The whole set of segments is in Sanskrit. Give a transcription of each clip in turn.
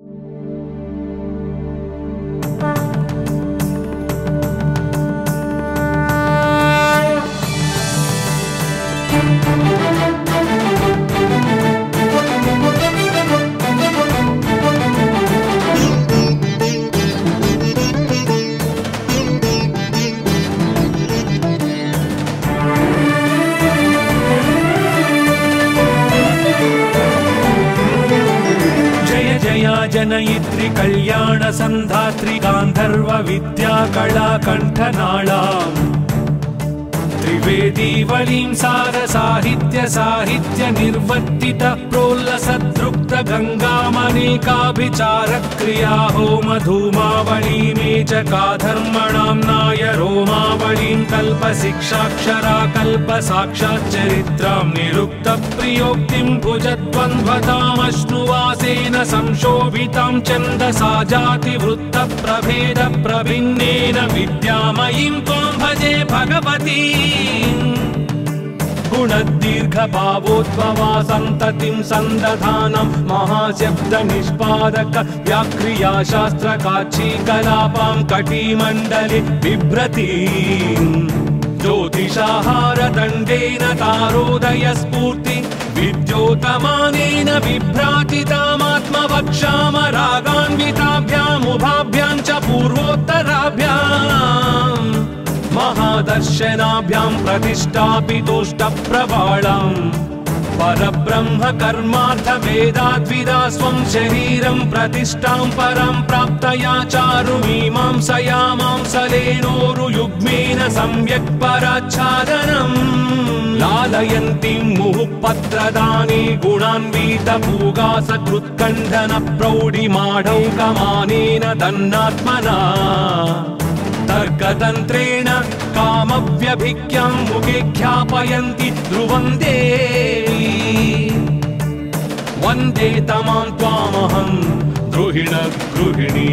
जनयित्री कल्याण संधात्री गांधर्व विद्या कला कंठनाळाम् त्रिवेदी वलीं सार साहित्य साहित्य निर्वर्तित प्रोल्लसद्रुक्त गंगामनेकाभिचार क्रिया होम धूमावली मेचका धर्मणाम्नाय रोमावलीं कल्प शिक्षाक्षरा कल्प साक्षाच्चरित्रां निरुक्त प्रियोक्तिं भुजद्वन्द्वतामश्नुवासेन संशोभितां छन्दसा जातिवृत्त प्रभेद प्रभिन्नेन विद्यामयीं त्वां भजे भगवती गुणदीर्घ भावोद्भवा संततिं संदधानं महाशब्द निष्पादक व्याक्रिया शास्त्र काची कलापां कटिमण्डले बिभ्रतीं ज्योतिषाहार दण्डेन तारोदय स्फूर्ति विद्योतमानेन बिभ्रातितामात्मवक्षाम रागान्विताभ्यामुभाभ्यां च पूर्वोत्तराभ्याम् महादर्शनाभ्यां प्रतिष्ठापितोष्टप्रबालां परब्रह्म कर्मार्थ वेदाद्विदा स्वं शरीरं प्रतिष्ठां परां प्राप्तया चारुमीमांसया मांसलेनोरुयुग्मेन सम्यक् पराच्छादनम् लालयन्तीं मुहुःपत्रदाने गुणान्वितपूगासकृत्कण्डन प्रौढिमाढौकमानेन दन्नात्मना तर्कतन्त्रेण कामव्यभिज्ञां मुखे ख्यापयन्ति ध्रुवं देवी वन्दे तमां त्वामहं द्रुहिणगृहिणी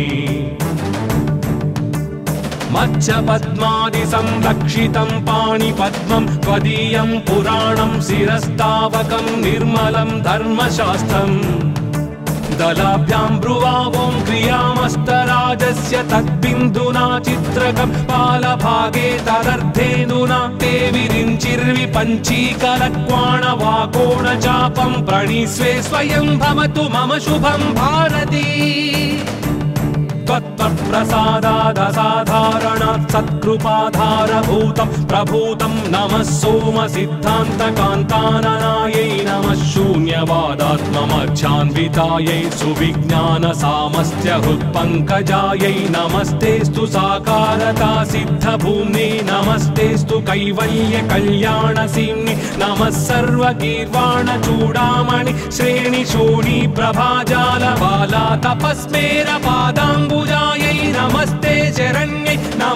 मत्स्यपद्मादि संरक्षितं पाणिपद्मं त्वदीयं पुराणं शिरस्तावकं निर्मलं धर्मशास्त्रम् दलाभ्यां ब्रुवावों क्रियामस्तराजस्य तद्बिन्दुना चित्रकं पालभागे तदर्थेन्दुना ते विरिञ्चिर्विपञ्चीकलक्वाणवाकोणचापं प्रणीस्वे स्वयं भवतु मम शुभं भारती त्वत्प्रसादादसाधारणात् सत्कृपाधारभूतं प्रभूतं नमः सोम सिद्धान्तकान्ताननायै नमः शून्यवादात्ममध्यान्वितायै सुविज्ञानसामस्त्यहृत्पङ्कजायै नमस्तेस्तु साकारता सिद्धभूम्ने नमस्तेस्तु कैवल्यकल्याणसीम्नि नमः सर्वगीर्वाणचूडामणि श्रेणिशोणी प्रभाजालबाला तपस्मेरपादाम्बुजायै नमस्ते चरण्यै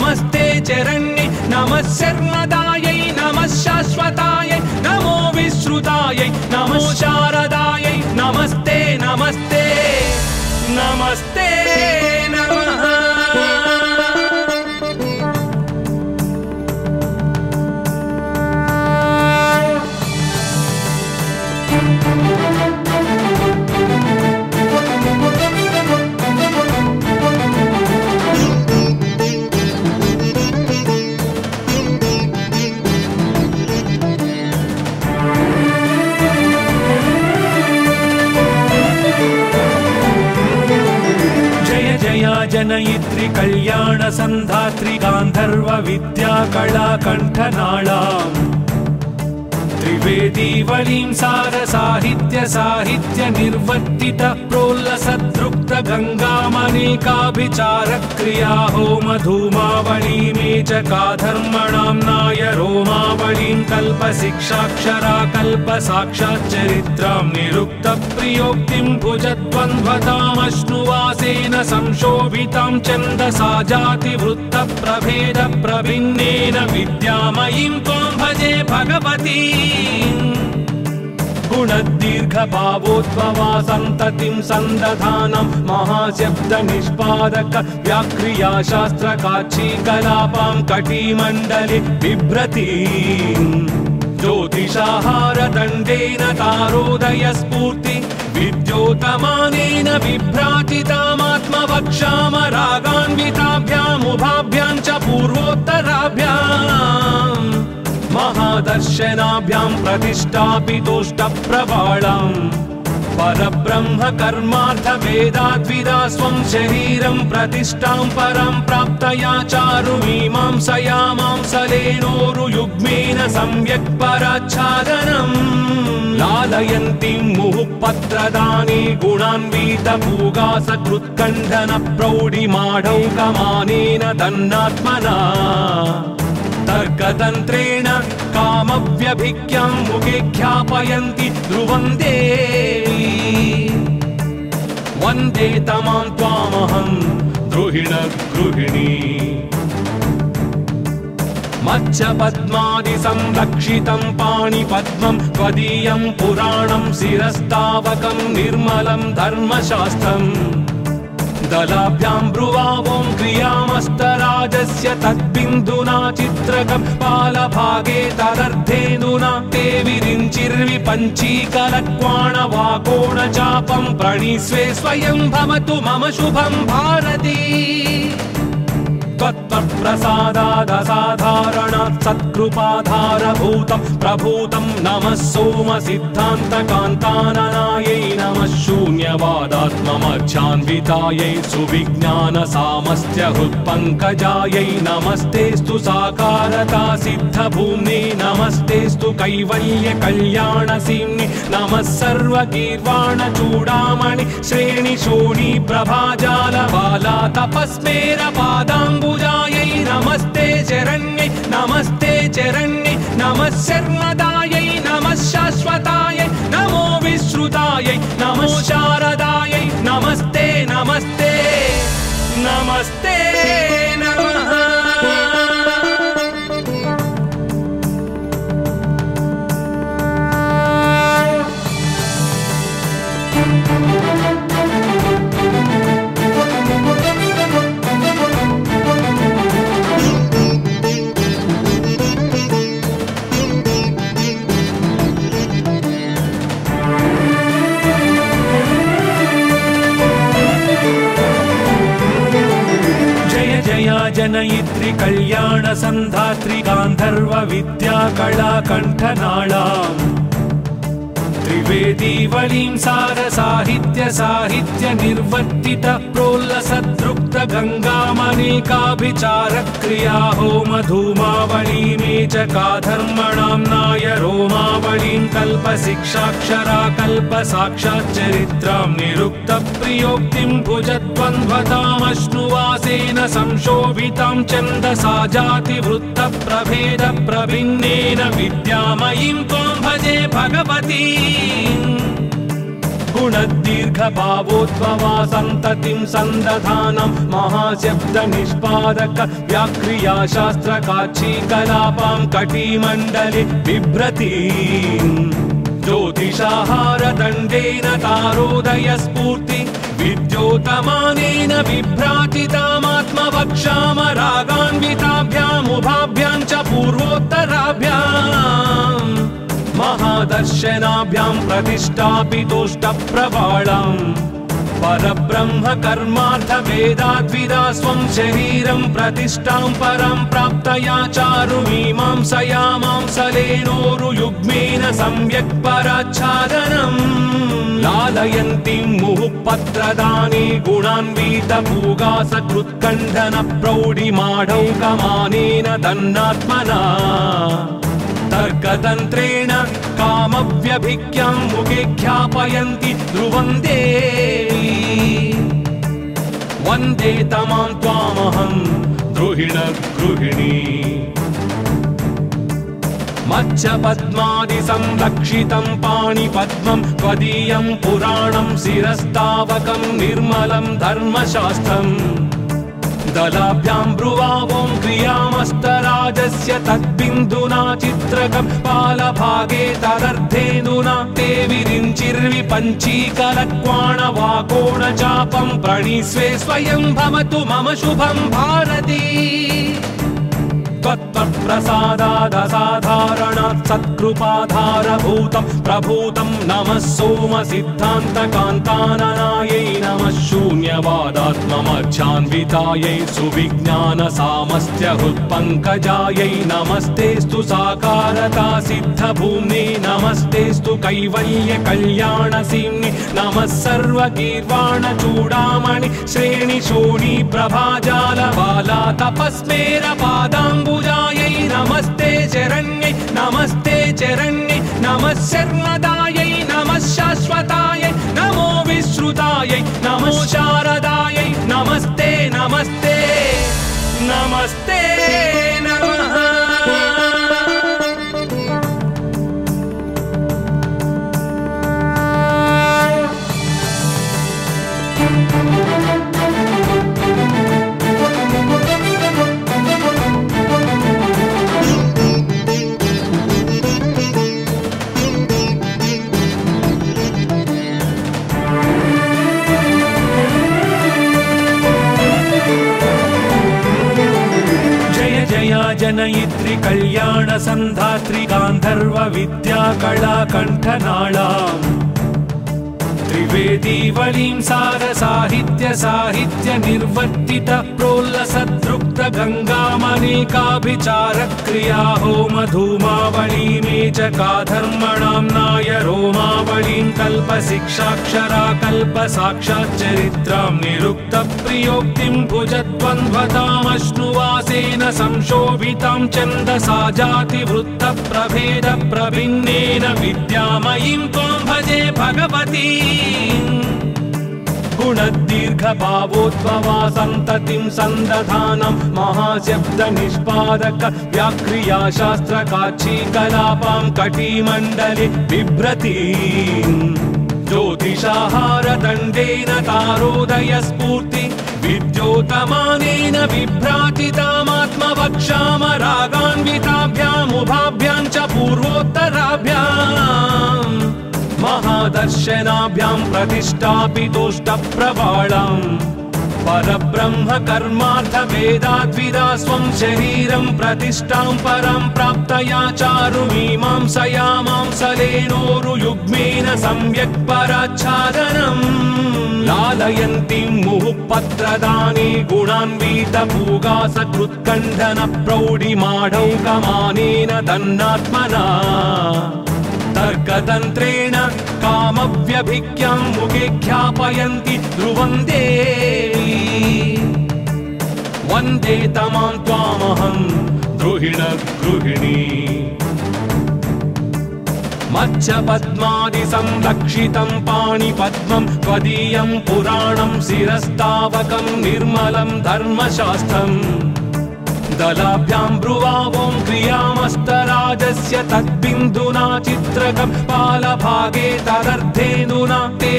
नमः शर्मदायै नमः शाश्वतायै नमो विश्रुतायै नमो शारदायै नमस्ते नमस्ते नमस्ते नमः। जनयित्री कल्याण संधात्री गांधर्व विद्या कला कंठनाळाम् त्रिवेदी वलीं सार साहित्य साहित्य निर्वर्तित प्रोल्लसद्रुक्त गंगामनेकाभिचार क्रिया होम धूमावली मेचका धर्मणाम्नाय रोमावलीं कल्प शिक्षाक्षरा कल्प साक्षाच्चरित्रां निरुक्त प्रियोक्तिं भुजद्वन्द्वतामश्नुवासेन संशोभितां छन्दसा जातिवृत्त प्रभेद प्रभिन्नेन विद्यामयीं त्वां भजे भगवती गुणदीर्घ भावोद्भवा संततिं संदधानं महाशब्द निष्पादक व्याक्रिया शास्त्र काची कलापां कटिमण्डले बिभ्रतीं ज्योतिषाहार दण्डेन तारोदय स्फूर्ति विद्योतमानेन बिभ्राजितामात्मवक्षामरागान्विताभ्यामुभाभ्यां च पूर्वोत्तराभ्याम् महादर्शनाभ्यां प्रतिष्ठापितोष्टप्रबालाम् परब्रह्म कर्मार्थ वेदाद्विदा स्वं शरीरं प्रतिष्ठां परां प्राप्तया चारुमीमांसया मांसलेनोरुयुग्मेन सम्यक् पराच्छादनम् लालयन्तीं मुहुःपत्रदाने गुणान्वितपूगासकृत्कण्ठन प्रौढिमाढौकमानेन तन्नात्मना तर्कतन्त्रेण कामव्यभिज्ञां मुखे ख्यापयन्ति ध्रुवं देवी वन्दे तमां त्वामहं द्रुहिणगृहिणी मत्स्यपद्मादिसंरक्षितं पाणिपद्मं त्वदीयं पुराणं शिरस्तावकं निर्मलं धर्मशास्त्रम् दलाभ्यां ब्रुवावों क्रियामस्तराजस्य तद्बिन्दुना चित्रकं पालभागे तदर्थेन्दुना ते विरिञ्चिर्विपञ्चीकलक्वाणवाकोणचापं प्रणीस्वे स्वयं भवतु मम शुभं भारती त्वत्प्रसादादसाधारणात् सत्कृपाधारभूतं प्रभूतं नमः सोमसिद्धान्तकान्ताननायै नमः शून्यवादात्ममर्चान्वितायै सुविज्ञानसामस्त्यहृत्पङ्कजायै नमस्तेस्तु साकारता सिद्धभूम्ने नमस्तेस्तु कैवल्यकल्याणसीम्नि नमः सर्वगीर्वाणचूडामणि श्रेणिशोणी प्रभाजालबाला तपस्मेरपादाम्बुजायै नमस्ते चरण्यै नमः शर्मदायै नमः शाश्वतायै नमो विश्रुतायै नमो शारदायै नमस्ते नमस्ते नमस्ते नमः जनयित्री कल्याण संधात्री गांधर्व विद्या कला कंठनाळाम् त्रिवेदी वलीं सार साहित्य निर्वर्तित प्रोल्लसद्रुक्त गंगामनेकाभिचार क्रिया होम धूमावलीमे च काधर्मणां नाय रोमावलीं कल्प शिक्षाक्षरा कल्प साक्षाच्चरित्रां निरुक्त प्रियोक्तिं भुजद्वन्द्वतामश्नुवासेन संशोभितां छन्दसा जातिवृत्त प्रभेद प्रभिन्नेन विद्यामयीं त्वां भजे भगवती गुणदीर्घभावोद्भवा सन्ततिं सन्दधानं महाशब्द निष्पादक व्याक्रिया शास्त्रकाची कलापां कटिमण्डले बिभ्रतीं ज्योतिषाहार दण्डेन तारोदय स्फूर्ति विद्योतमानेन बिभ्राजितामात्मवक्षामरागान्विताभ्यामुभाभ्यां च पूर्वोत्तराभ्याम् महादर्शनाभ्यां प्रतिष्ठापितोष्टप्रबालाम् परब्रह्म कर्मार्थ वेदाद्विदा स्वं शरीरं प्रतिष्ठां परां प्राप्तया चारुमीमांसया मांसलेनोरुयुग्मेन सम्यक् पराच्छादनम् लालयन्तीं मुहुःपत्रदाने गुणान्वितपूगासकृत्कण्ठन प्रौढिमाढौकमानेन तन्नात्मना तर्कतन्त्रेण कामव्यभिज्ञां मुखे ख्यापयन्ति ध्रुवं देवी वन्दे तमां त्वामहं द्रुहिणगृहिणी मत्स्यपद्मादिसंरक्षितं पाणिपद्मं त्वदीयं पुराणं शिरस्तावकं निर्मलं धर्मशास्त्रम् दलाभ्यां ब्रुवावों क्रियामस्तराजस्य तद्बिन्दुना चित्रकं पालभागे तदर्थेन्दुना ते त्वत्प्रसादादसाधारणात् सत्कृपाधारभूतं प्रभूतं नमः सोमसिद्धान्तकान्ताननायै नमः शून्यवादात्ममध्यान्वितायै सुविज्ञानसामस्त्यहृत्पङ्कजायै नमस्तेस्तु साकारता सिद्धभूम्ने नमस्तेस्तु कैवल्यकल्याणसीम्नि नमः सर्वगीर्वाणचूडामणि श्रेणिशोणी प्रभाजालबाला तपस्मेरपादाम्बुजायै नमस्ते चरण्यै नमस्ते चरण्यै नमः शर्मदायै नमः शाश्वतायै नमो विश्रुतायै नमो शारदायै नमस्ते नमस्ते नमस्ते नमः। जनयित्री कल्याण संधात्री गांधर्व विद्या कला कंठनाळाम् त्रिवेदी वलीं सार साहित्य साहित्य निर्वर्तित प्रोल्लसद्रुक्त गंगामनेकाभिचार क्रिया होम धूमावली मेचकाधर्मणां नाय रोमावलीं कल्प शिक्षाक्षरा कल्प साक्षाच्चरित्रां निरुक्त प्रियोक्तिं भुजद्वन्द्वतामश्नुवासेन संशोभितां छन्दसा जातिवृत्त प्रभेद प्रभिन्नेन विद्यामयीं त्वां भजे भगवती गुणदीर्घभावोद्भवा सन्ततिं सन्दधानं महाशब्द निष्पादक व्याक्रिया शास्त्रकाची कलापां कटिमण्डले बिभ्रतीं ज्योतिषाहारदण्डेन तारोदय स्फूर्ति विद्योतमानेन बिभ्रातितामात्मवक्षामरागान्विताभ्यामुभाभ्यां च पूर्वोत्तराभ्याम् महादर्शनाभ्यां प्रतिष्ठापितोष्टप्रवाळाम् परब्रह्म कर्मार्थ वेदाद्विदा स्वं शरीरं प्रतिष्ठां परां प्राप्तया चारुमीमांसया मांसलेनोरुयुग्मेन सम्यक् पराच्छादनम् लालयन्तीं मुहुःपत्रदाने गुणान्वितपूगासकृत्कण्ठन प्रौढिमाढौकमानेन तन्नात्मना तर्कतन्त्रेण कामव्यभिज्ञां मुखे ख्यापयन्ति ध्रुवं देवी वन्दे तमां त्वामहं द्रुहिणगृहिणी मत्स्यपद्मादिसंरक्षितं पाणिपद्मं त्वदीयं पुराणं शिरस्तावकं निर्मलं धर्मशास्त्रम् दलाभ्यां ब्रुवावों क्रियामस्तराजस्य तद्बिन्दुना चित्रकं पालभागे तदर्थेन्दुना ते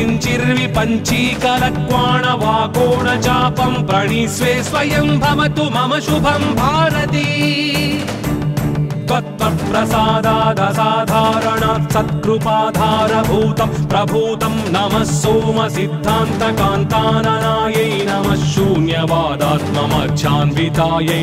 विरिञ्चिर्विपञ्चीकलक्वाणवाकोणचापं प्रणीस्वे स्वयं भवतु मम शुभं भारती त्वत्प्रसादादसाधारणात् सत्कृपाधारभूतं प्रभूतं नमः सोमसिद्धान्तकान्ताननायै नमः शून्यवादात्ममध्यान्वितायै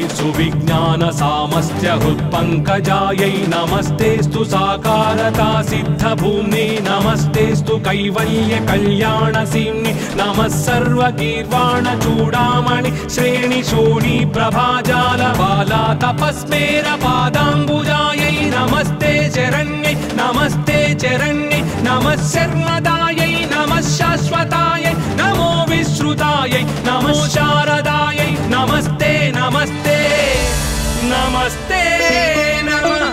सुविज्ञानसामस्त्यहृत्पङ्कजायै नमस्तेस्तु साकारता सिद्धभूम्ने नमस्तेस्तु कैवल्यकल्याणसीम्नि नमः सर्वगीर्वाणचूडामणि श्रेणिशोणी प्रभाजालबाला तपस्मेरपादाम्बुजायै नमस्ते चरण्यै नमः शर्मदायै नमः शाश्वतायै नमो विश्रुतायै नमो शारदायै नमस्ते नमस्ते नमस्ते नमः।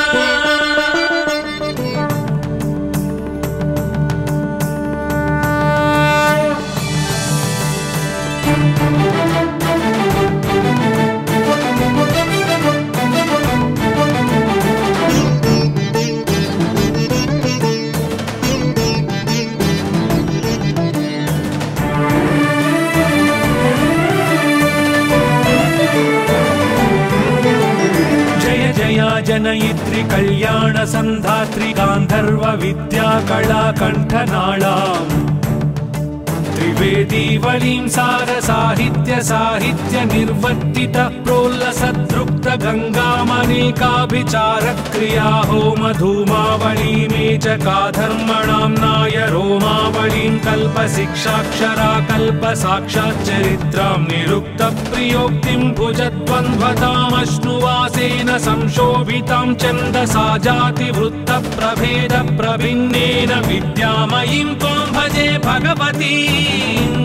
जनयित्री कल्याण संधात्री गांधर्व विद्या कला कंठनाळाम् त्रिवेदी वलीं सार साहित्य साहित्य निर्वर्तित प्रोल्लसद्रुक्त गङ्गामनेकाभिचारक्रिया होमधूमावळी मे च काधर्मणां नाय रोमावळीं कल्पशिक्षाक्षरा कल्पसाक्षाच्चरित्रां निरुक्तप्रियोक्तिं भुजद्वन्द्वतामश्नुवासेन संशोभितां छन्दसा जातिवृत्तप्रभेदप्रभिन्नेन विद्यामयीं त्वां भजे भगवतीम्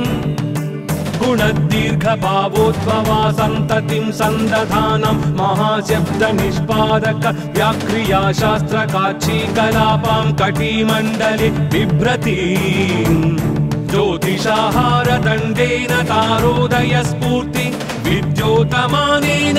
गुणदीर्घभावोद्भवा सन्ततिं सन्दधानं महाशब्दनिष्पादक व्याक्रिया शास्त्रकाक्षीकलापां कटिमण्डले बिभ्रतीं ज्योतिषाहारदण्डेन तारोदयस्फूर्ति विद्योतमानेन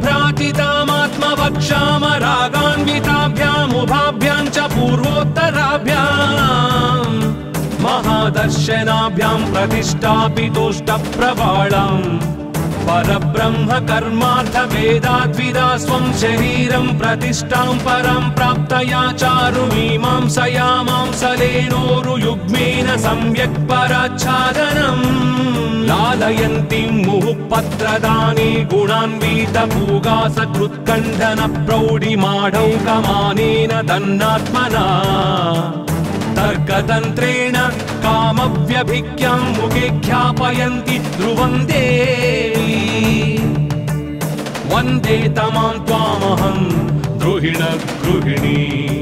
बिभ्रातितामात्मवक्षामरागान्विताभ्यामुभाभ्यां च पूर्वोत्तराभ्याम् महादर्शनाभ्यां प्रतिष्ठापितोष्टप्रबालाम् परब्रह्म कर्मार्थवेदाद्विदा स्वं शरीरं प्रतिष्ठां परां प्राप्तया चारुमीमांसया मांसलेनोरुयुग्मेन सम्यक् पराच्छादनम् लालयन्तीं मुहुःपत्रदाने गुणान्वितपूगासकृत्कण्ठन प्रौढिमाढौकमानेन दन्नात्मना तर्कतन्त्रेण कामव्यभिज्ञां मुखे ख्यापयन्ति ध्रुवं देवी वन्दे तमां त्वामहं द्रुहिणगृहिणी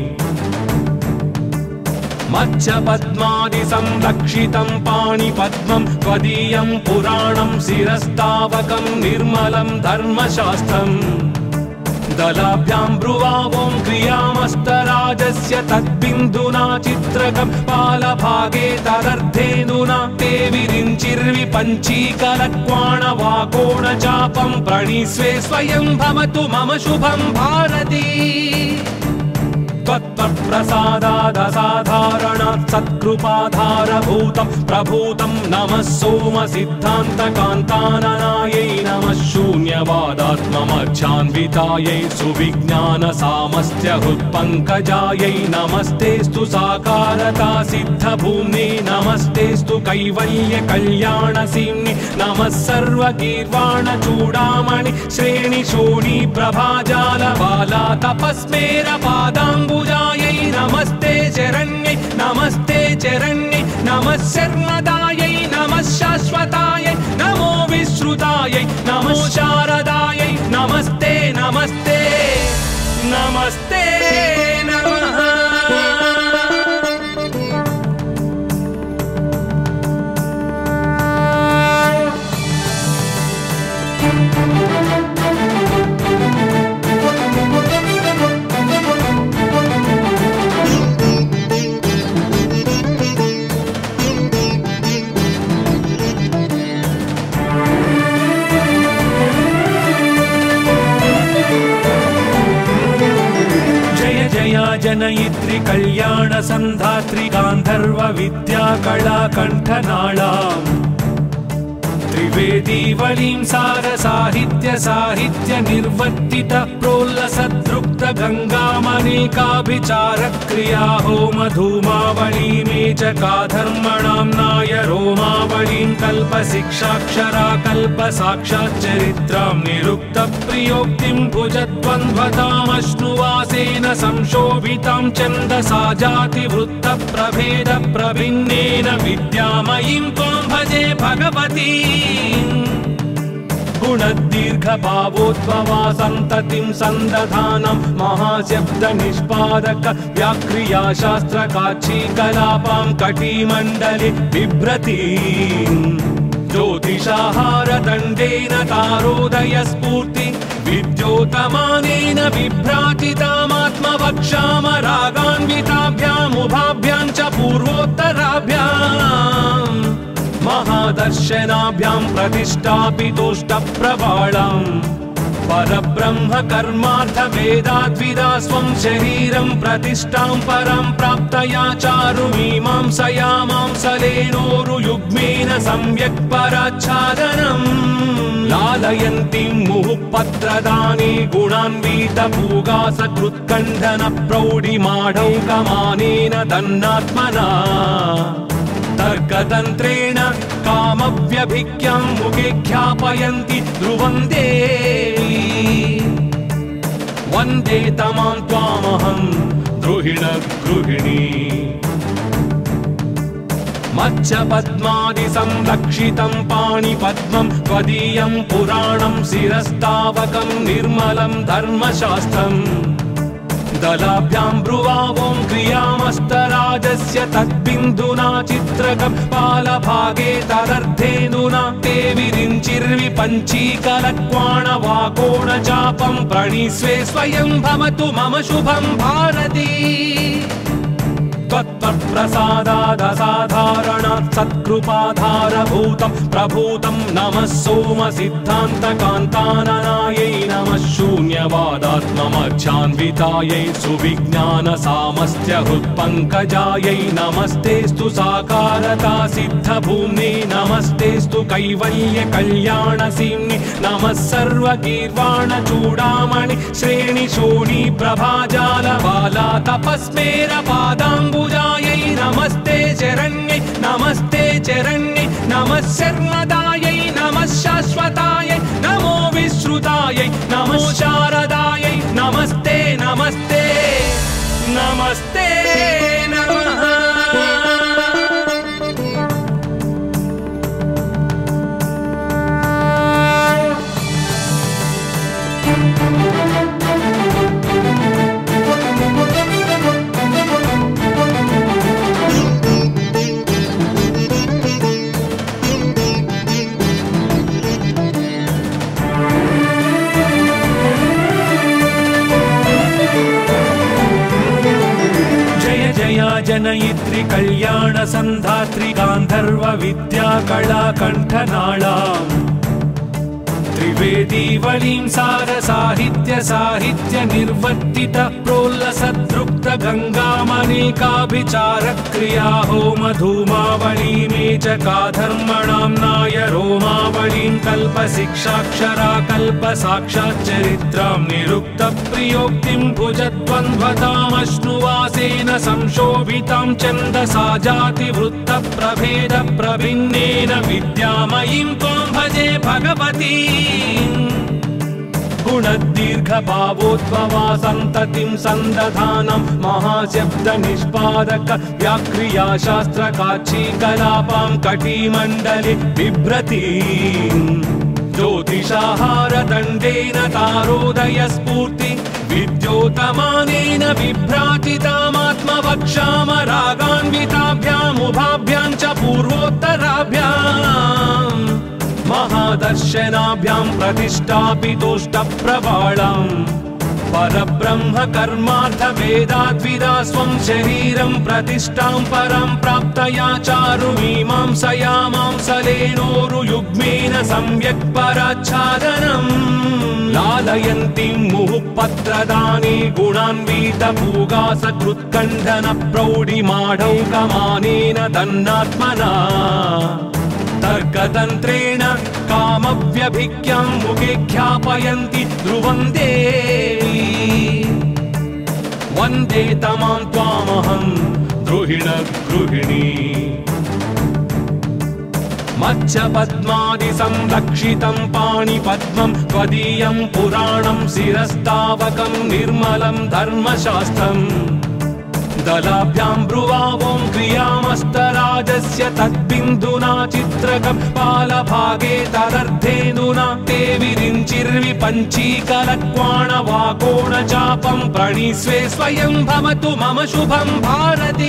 मत्स्यपद्मादिसंरक्षितं पाणिपद्मं त्वदीयं पुराणं शिरस्तावकं निर्मलं धर्मशास्त्रम् दलाभ्यां ब्रुवावों क्रियामस्तराजस्य तद्बिन्दुना चित्रकं पालभागे तदर्थेन्दुना ते विरिञ्चिर्विपञ्चीकलक्वाणवाकोणचापं प्रणीस्वे स्वयं भवतु मम शुभं भारती त्वत्प्रसादादसाधारणात् सत्कृपाधारभूतं प्रभूतं नमः सोमसिद्धान्तकान्ताननायै नमः शून्यवादात्ममध्यान्वितायै सुविज्ञानसामस्त्यहृत्पङ्कजायै नमस्तेस्तु साकारता सिद्धभूम्ने नमस्तेस्तु कैवल्यकल्याणसीम्नि नमः सर्वगीर्वाणचूडामणि श्रेणिशोणी प्रभाजालबाला तपस्मेरपादाम्बुजायै नमस्ते चरण्यै नमः शर्मदायै नमः शाश्वतायै नमो विश्रुतायै नमो शारदायै नमस्ते नमस्ते नमस्ते नमः जनयित्री कल्याण संधात्री गांधर्व विद्या कला कंठनाळाम् त्रिवेदी वलीं सार साहित्य साहित्य निर्वर्तित प्रोल्लसद्रुक्त गंगामनेकाभिचारक्रिया होमधूमावळी मे च काधर्मणां नाय रोमावळीं कल्पशिक्षाक्षरा कल्पसाक्षाच्चरित्रां निरुक्तप्रियोक्तिं भुजद्वन्द्वतामश्नुवासेन संशोभितां छन्दसा जातिवृत्तप्रभेदप्रभिन्नेन विद्यामयीं त्वां भजे भगवती गुणदीर्घभावोद्भवा सन्ततिं सन्दधानं महाशब्दनिष्पादक व्याक्रिया शास्त्रकाक्षीकलापां कटिमण्डले बिभ्रतीं ज्योतिषाहारदण्डेन तारोदयस्फूर्ति विद्योतमानेन बिभ्रातितामात्मवक्षामरागान्विताभ्यामुभाभ्यां च पूर्वोत्तराभ्याम् महादर्शनाभ्यां प्रतिष्ठापितोष्टप्रबालाम् परब्रह्म कर्मार्थवेदाद्विदा स्वं शरीरं प्रतिष्ठां परां प्राप्तया चारुमीमांसया मांसलेनोरुयुग्मेन सम्यक् पराच्छादनम् लालयन्तीं मुहुःपत्रदाने गुणान्वितपूगासकृत्कण्ठन प्रौढिमाढौकमानेन दन्नात्मना तर्कतन्त्रेण कामव्यभिज्ञां मुखे ख्यापयन्ति ध्रुवं देवी वन्दे तमां त्वामहं द्रुहिणगृहिणी मत्स्यपद्मादि संरक्षितं पाणिपद्मं त्वदीयं पुराणं शिरस्तावकं निर्मलं धर्मशास्त्रम् दलाभ्यां ब्रुवावों क्रियामस्तराजस्य तद्बिन्दुना चित्रकं पालभागे तदर्थेन्दुना ते विरिञ्चिर्विपञ्चीकलक्वाणवाकोणचापं प्रणीस्वे स्वयं भवतु मम शुभं भारती त्वत्प्रसादादसाधारणात् सत्कृपाधारभूतं प्रभूतं नमः सोमसिद्धान्तकान्ताननायै नमः शून्यवादात्ममध्यान्वितायै सुविज्ञानसामस्त्यहृत्पङ्कजायै नमस्तेस्तु साकारता सिद्धभूम्ने नमस्तेस्तु कैवल्यकल्याणसीम्नि नमः सर्वगीर्वाणचूडामणि श्रेणिशोणी प्रभाजालबाला तपस्मेर पादाम्बुजायै नमस्ते चरण्यै नमस्ते चरण्यै नमः शर्मदायै नमः शाश्वतायै नमो विश्रुतायै नमो शारदायै नमस्ते नमस्ते नमस्ते नमः जनयित्री कल्याण संधात्री गांधर्व विद्या कला कंठनाळाम् त्रिवेदीवलीं सार साहित्य निर्वर्तित प्रोल्लसद्रुक्त गंगामनेकाभिचार क्रिया होम धूमावलीमे च काधर्मणां नाय रोमावलीं कल्प शिक्षाक्षरा कल्प साक्षाच्चरित्रां निरुक्त प्रियोक्तिं भुजद्वन्द्वतामश्नुवासेन संशोभितां छन्दसा जातिवृत्त प्रभेद प्रभिन्नेन विद्यामयीं त्वां भजे भगवती गुणदीर्घभावोद्भवा सन्ततिं सन्दधानं महाशब्द निष्पादक व्याक्रिया शास्त्रकाची कलापां कटिमण्डले बिभ्रतीं ज्योतिषाहारदण्डेन तारोदय स्फूर्ति विद्योतमानेन बिभ्रातितामात्मवक्षामरागान्विताभ्यामुभाभ्यां च पूर्वोत्तराभ्याम् महादर्शनाभ्यां प्रतिष्ठापितोष्टप्रबालाम् परब्रह्म कर्मार्थ वेदाद्विदा स्वं शरीरं प्रतिष्ठां परां प्राप्तया चारुमीमांसया मांसलेनोरुयुग्मेन सम्यक् पराच्छादनम् लालयन्तीं मुहुःपत्रदाने गुणान्वितपूगासकृत्कण्डन प्रौढिमाढौकमानेन दन्नात्मना तर्कतन्त्रेण कामव्यभिज्ञां मुखे ख्यापयन्ति ध्रुवं देवी वन्दे तमां त्वामहं द्रुहिणगृहिणी मत्स्यपद्मादि संरक्षितं पाणिपद्मं त्वदीयं पुराणं शिरस्तावकं निर्मलं धर्मशास्त्रम् दलाभ्यां ब्रुवावों क्रियामस्तराजस्य तद्बिन्दुना चित्रकं पालभागे तदर्थेन्दुना ते विरिञ्चिर्विपञ्चीकलक्वाणवाकोणचापं प्रणीस्वे स्वयं भवतु मम शुभं भारती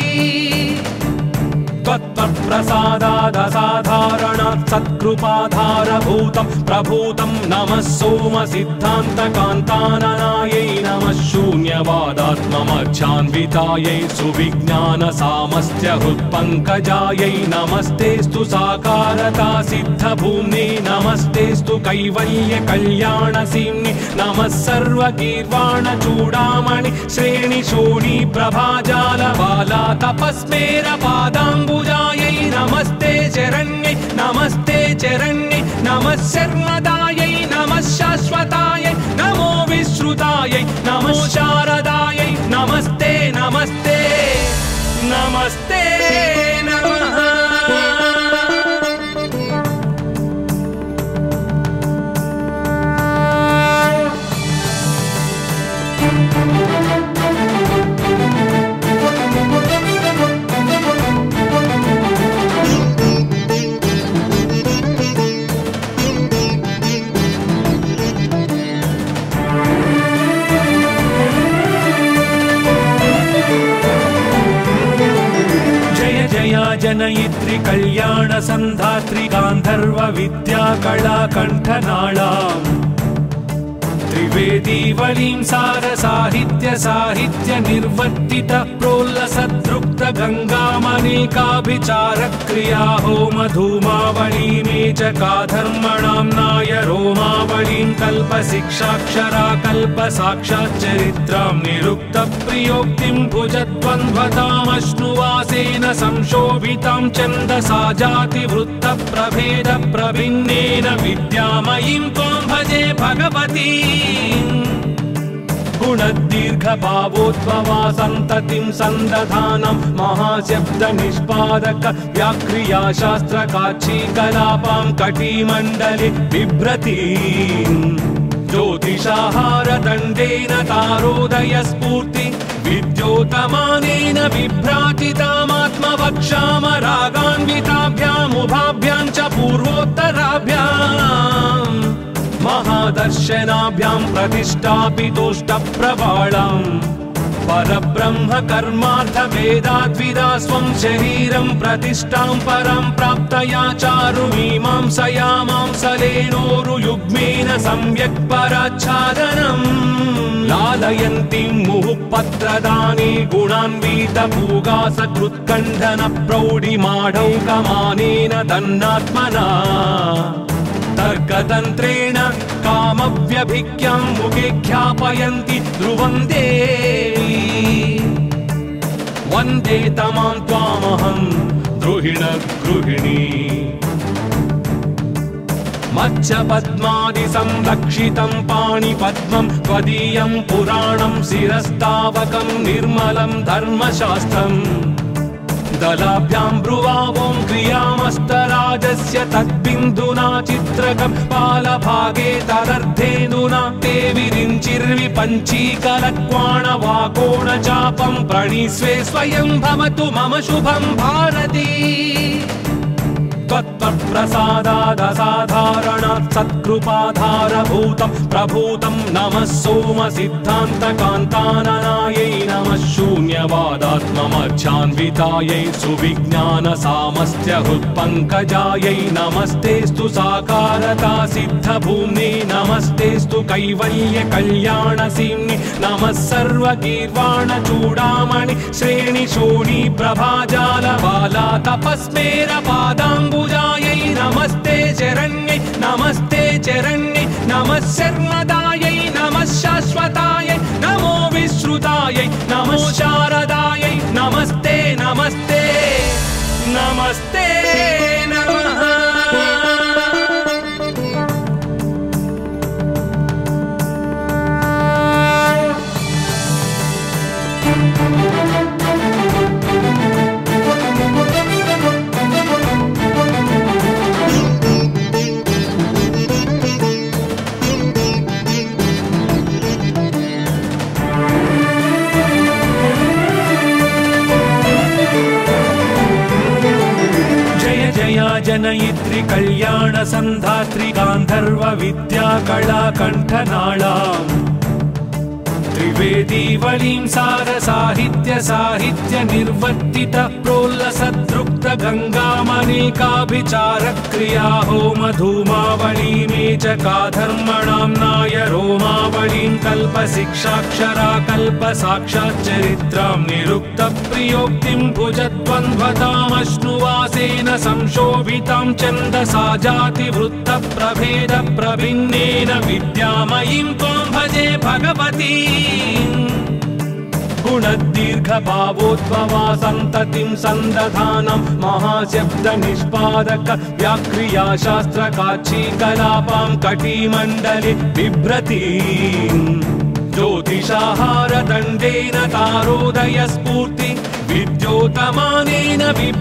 त्वत्प्रसादादसाधारणात् सत्कृपाधारभूतं प्रभूतं नमः सोमसिद्धान्तकान्ताननायै नमः शून्यवादात्ममध्यान्वितायै सुविज्ञानसामस्त्यहृत्पङ्कजायै नमस्तेस्तु साकारता सिद्धभूम्ने नमस्तेस्तु कैवल्यकल्याणसीम्नि नमः सर्वगीर्वाणचूडामणि श्रेणिशोणी प्रभाजालबाला तपस्मेर पादाम्बुजायै नमस्ते चरण्यै नमस्ते चरण्यै नमः शर्मदायै नमः शाश्वतायै नमो विश्रुतायै नमो शारदायै नमस्ते नमस्ते नमस्ते नमः जनयित्री कल्याण संधात्री गांधर्व विद्या कला कंठनाळाम् त्रिवेदी वलीं सार साहित्य साहित्य निर्वर्तित प्रोल्लसद्रुक्त गंगामनेकाभिचार क्रिया होम धूमावलीं च काधर्मणाम्नाय रोमावलीं कल्प शिक्षाक्षरा कल्प साक्षाच्चरित्रां निरुक्त प्रियोक्तिं भुजद्वन्द्वतामश्नुवासेन संशोभितां छन्दसा जातिवृत्त प्रभेद प्रभिन्नेन विद्यामयीं त्वां भजे भगवती गुणदीर्घ भावोद्भवा संततिं संदधानं महाशब्द निष्पादक व्याक्रिया शास्त्र काची कलापां कटिमण्डले बिभ्रतीं ज्योतिषाहार दण्डेन तारोदय स्फूर्ति विद्योतमानेन बिभ्राजितामात्मवक्षामरागान्विताभ्याम् उभाभ्यां च पूर्वोत्तराभ्याम् महादर्शनाभ्यां प्रतिष्ठापितोष्टप्रबालाम् परब्रह्म कर्मार्थ वेदाद्विदा स्वं शरीरं प्रतिष्ठां परां प्राप्तया चारुमीमांसया मांसलेनोरुयुग्मेन सम्यक् पराच्छादनम् लालयन्तीं मुहुःपत्रदाने गुणान्वितपूगासकृत्कण्ठन प्रौढिमाढौकमानेन दन्नात्मना तर्कतन्त्रेण कामव्यभिज्ञां मुखे ख्यापयन्ति ध्रुवं देवी वन्दे तमां त्वामहं द्रुहिणगृहिणी मत्स्यपद्मादि संरक्षितं पाणिपद्मं त्वदीयं पुराणं शिरस्तावकं निर्मलं धर्मशास्त्रम् दलाभ्यां ब्रुवावों क्रियामस्तराजस्य तद्बिन्दुना चित्रकं पालभागे तदर्थेन्दुना ते विरिञ्चिर्विपञ्चीकलक्वाणवाकोणचापं प्रणीस्वे स्वयं भवतु मम शुभं भारती त्वत्प्रसादादसाधारणात् सत्कृपाधारभूतं प्रभूतं नमः सोमसिद्धान्तकान्ताननायै नमः शून्यवादात्ममध्यान्वितायै सुविज्ञानसामस्त्यहृत्पङ्कजायै नमस्तेस्तु साकारता सिद्धभूम्ने नमस्तेस्तु कैवल्यकल्याणसीम्नि नमः सर्वगीर्वाणचूडामणि श्रेणिशोणी प्रभाजालबाला तपस्मेर पादाम्बुजायै नमस्ते चरण्यै नमः शर्मदायै नमः शाश्वतायै नमो विश्रुतायै नमो शारदायै नमस्ते नमस्ते नमस्ते नमः जनयित्री कल्याण संधात्री गांधर्व विद्या कला कंठनाळाम् त्रिवेदी वलीं सार साहित्य साहित्य निर्वर्तित प्रोल्लसद्रुक्त गंगामनेकाभिचार क्रिया होम धूमावलीं च काधर्मणाम्नाय रोमावलीं कल्प शिक्षाक्षरा कल्प साक्षाच्चरित्रां निरुक्त प्रियोक्तिं भुजद्वन्द्वतामश्नुवासेन संशोभितां छन्दसा जातिवृत्त प्रभेद प्रभिन्नेन विद्यामयीं त्वां भजे भगवती गुणदीर्घ भावोद्भवा संततिं संदधानं महाशब्द निष्पादक व्याक्रिया शास्त्र काची कलापां कटिमण्डले बिभ्रतीं ज्योतिषाहार दण्डेन तारोदय स्फूर्ति विद्योतमानेन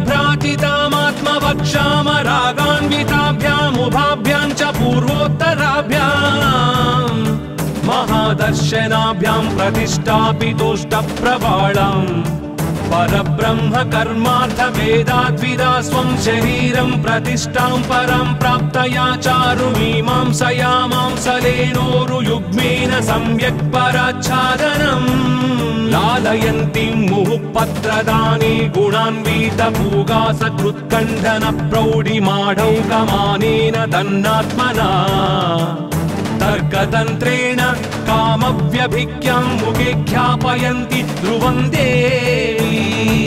बिभ्राजितामात्मवक्षामरागान्विताभ्याम् उभाभ्यां च पूर्वोत्तराभ्याम् महादर्शनाभ्यां प्रतिष्ठापितोष्टप्रबालाम् परब्रह्म कर्मार्थ वेदाद्विदा स्वं शरीरं प्रतिष्ठां परां प्राप्तया चारुमीमांसया मांसलेनोरुयुग्मेन सम्यक् पराच्छादनम् लालयन्तीं मुहुःपत्रदाने गुणान्वितपूगासकृत्कण्ठन प्रौढिमाढौकमानेन तन्नात्मना तर्कतन्त्रेण कामव्यभिज्ञां मुखे ख्यापयन्ति ध्रुवं देवी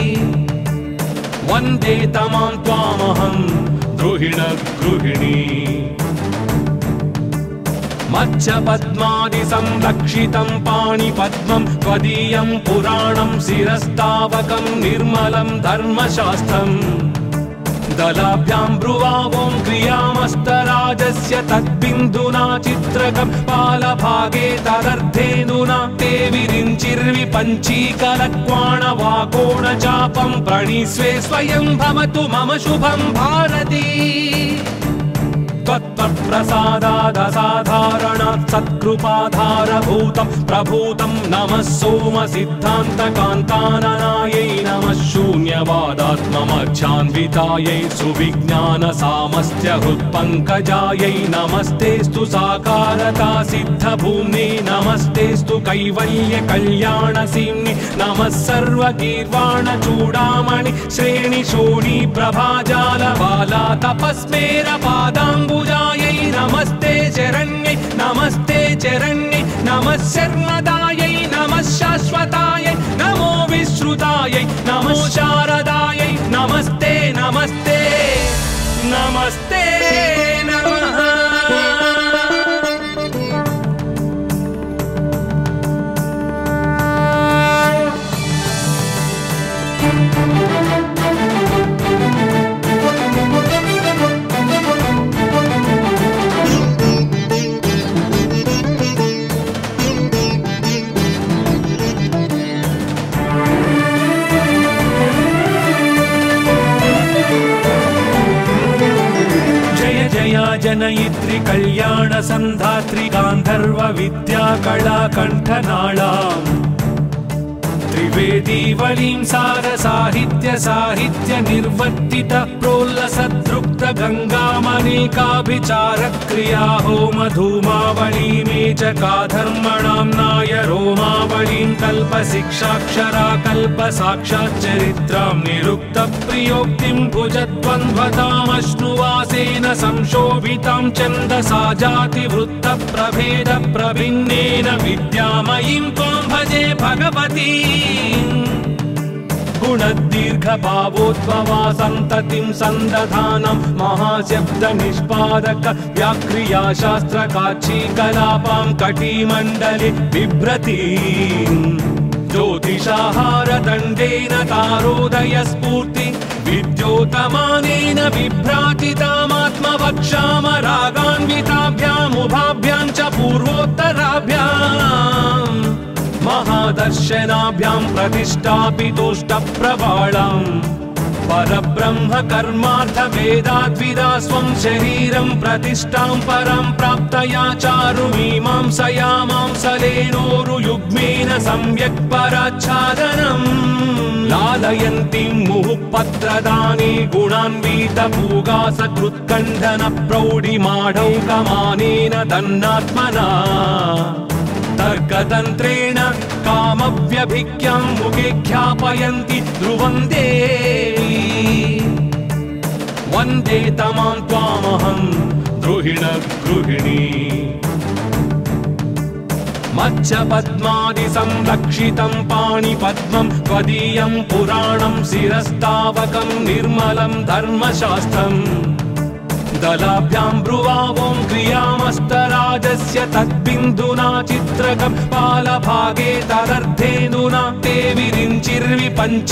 वन्दे तमां त्वामहं द्रुहिणगृहिणी मत्स्यपद्मादि संरक्षितं पाणिपद्मं त्वदीयं पुराणं शिरस्तावकं निर्मलं धर्मशास्त्रम् दलाभ्यां ब्रुवावों क्रियामस्तराजस्य तद्बिन्दुना चित्रकं पालभागे तदर्थेन्दुना ते विरिञ्चिर्वि पञ्चीकलक्वाणवाकोणचापं प्रणीस्वे स्वयं भवतु मम शुभं भारती त्वत्प्रसादादसाधारणात् सत्कृपाधारभूतं प्रभूतं नमः सोमसिद्धान्तकान्ताननायै नमः शून्यवादात्ममध्यान्वितायै सुविज्ञानसामस्त्यहृत्पङ्कजायै नमस्तेस्तु साकारता सिद्धभूम्ने नमस्तेस्तु कैवल्यकल्याणसीम्नि नमः सर्वगीर्वाणचूडामणि श्रेणिशोणी प्रभाजालबाला तपस्मेरपादाम्बुजायै नमस्ते चरण्यै नमः शर्मदायै नमः शाश्वतायै नमो विश्रुतायै नमो शारदायै नमस्ते नमस्ते नमस्ते नमः जनयित्री कल्याण संधात्री गांधर्व विद्या कला कंठनाळाम् त्रिवेदीवलीं सार साहित्य निर्वर्तित प्रोल्लसद्रुक्त गंगामनेकाभिचार क्रिया होम धूमावलीमे च काधर्मणां नाय रोमावलीं कल्प शिक्षाक्षरा कल्प साक्षाच्चरित्रां निरुक्त प्रियोक्तिं भुजद्वन्द्वतामश्नुवासेन संशोभितां छन्दसा जातिवृत्त प्रभेद प्रभिन्नेन विद्यामयीं त्वां भजे भगवती गुणदीर्घभावोद्भवा सन्ततिं सन्दधानं महाशब्द निष्पादक व्याक्रिया शास्त्रकाक्षी कलापां कटिमण्डले बिभ्रतीं ज्योतिषाहारदण्डेन तारोदय स्फूर्ति विद्योतमानेन बिभ्रातितामात्मवक्षामरागान्विताभ्यामुभाभ्यां च पूर्वोत्तराभ्याम् महादर्शनाभ्यां प्रतिष्ठापितोष्टप्रबालाम् परब्रह्म कर्मार्थ वेदाद्विदा स्वं शरीरं प्रतिष्ठां परां प्राप्तया चारुमीमांसया मांसलेनोरुयुग्मेन सम्यक् पराच्छादनम् लालयन्तीं मुहुःपत्रदाने गुणान्वितपूगासकृत्कण्ठन प्रौढिमाढौकमानेन तन्नात्मना तर्कतन्त्रेण कामव्यभिज्ञां मुखे ख्यापयन्ति ध्रुवं देवी वन्दे तमां त्वामहं द्रुहिणगृहिणी मत्स्यपद्मादि संरक्षितं पाणिपद्मं त्वदीयं पुराणं शिरस्तावकं निर्मलं धर्मशास्त्रम् दलाभ्यां ब्रुवावों क्रियामस्तराजस्य तद्बिन्दुना चित्रकं पालभागे तदर्थेन्दुना ते विरिञ्चिर्वि